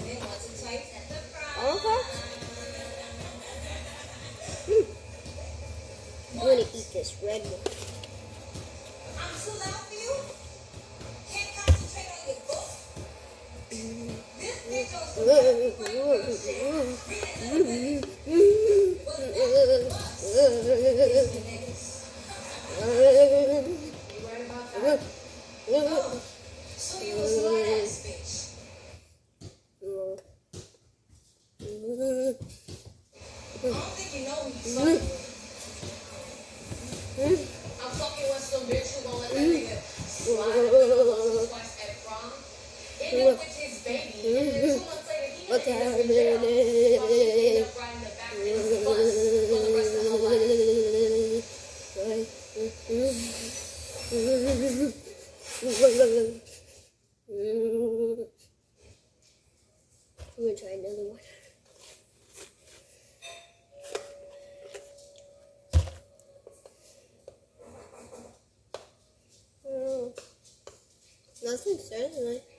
Okay. I'm gonna eat this red one. I'm too loud for you? Can't concentrate on your book? This bitch so you was my ass bitch. I don't think you know who you I'm fucking with some bitch who gonna let that nigga slide twice at prom. Ended with his baby. And then 2 months later, he ended up in jail. While she ended up riding the back of his bus for the rest of her life. I'm gonna try another one. Nothing says